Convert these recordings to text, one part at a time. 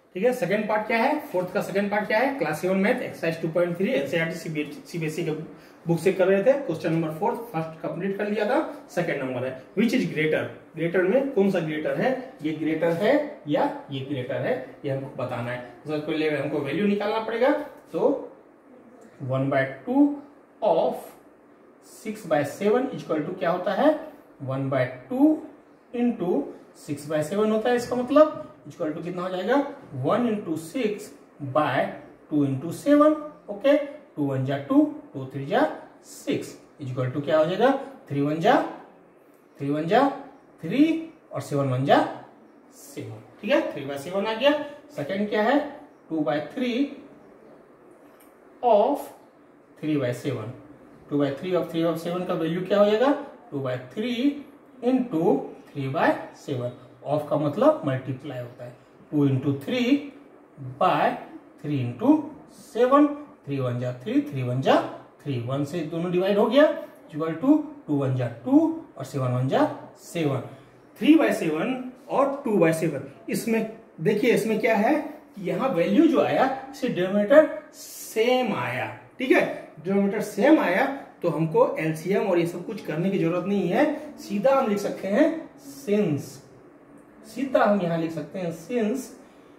ठीक है। Second part क्या है, फोर्थ का सेकंड पार्ट क्या है, class 7 math exercise 2.3 NCERT CBSE के बुक से कर रहे थे। क्वेश्चन नंबर 4 फर्स्ट कंप्लीट कर लिया था। सेकंड नंबर है विच इज ग्रेटर, ग्रेटर में कौन सा ग्रेटर है, ये ग्रेटर है या ये ग्रेटर है, ये हमको बताना है। सबसे पहले हमको वैल्यू निकालना पड़ेगा। तो 1/2 ऑफ 6/7 इक्वल टू क्या होता है, 1/2 इंटू 6/7 होता है। इसका मतलब इक्वल टू कितना हो जाएगा, 1 इंटू 6/2 इंटू 7। ओके, 2 1 जा 2, 2 3 जा 6 इक्वल टू क्या हो जाएगा, 3 1 जा 3 और 7 1 जा 7। ठीक है, 3/7 आ गया। सेकंड क्या है, 2/3 ऑफ 3/7। 2/3 ऑफ 3/7 का वैल्यू क्या हो जाएगा, 2/3 इंटू 3/7। ऑफ का मतलब मल्टीप्लाई होता है, 2 इंटू 3/3 इंटू 7। 3 1 जा 3, 3 1 जा 3, 1 से दोनों डिवाइड हो गया, इक्वल टू 2 1 जा 2 और 7 1 जा 7। 3/7 और 2/7, इसमें देखिए इसमें क्या है कि यहाँ वैल्यू जो आया इसे डिनोमिनेटर सेम आया। ठीक है, डिनोमिनेटर सेम आया तो हमको एलसीएम और ये सब कुछ करने की जरूरत नहीं है, सीधा हम लिख सकते हैं सिंस। सीधा हम यहां लिख सकते हैं सिंस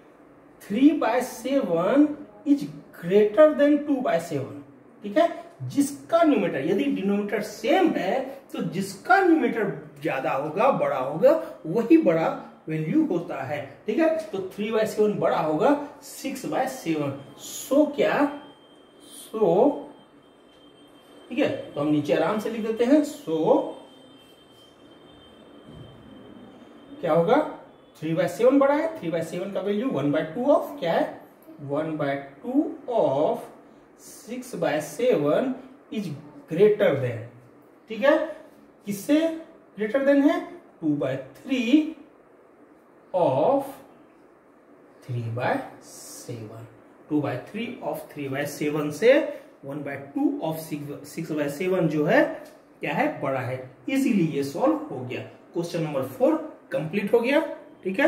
3/7 इज ग्रेटर देन 2/7। ठीक है, जिसका न्यूमरेटर, यदि डिनोमिनेटर सेम है तो जिसका न्यूमरेटर ज्यादा होगा, बड़ा होगा, वही बड़ा वैल्यू होता है। ठीक है, तो 3/7 बड़ा होगा 6/7। सो क्या, सो ठीक है, तो हम नीचे आराम से लिख देते हैं। सो क्या होगा, 3/7 बड़ा है, 3/7 का वैल्यू 1/2 ऑफ क्या है, 1/2 ऑफ 6/7 इज ग्रेटर देन। ठीक है, किससे ग्रेटर देन है, 2/3 ऑफ 3/7। 2/3 ऑफ 3/7 से 1/2 ऑफ 6/7 जो है क्या है, बड़ा है। इजीली ये सॉल्व हो गया। क्वेश्चन नंबर 4 कंप्लीट हो गया। ठीक है।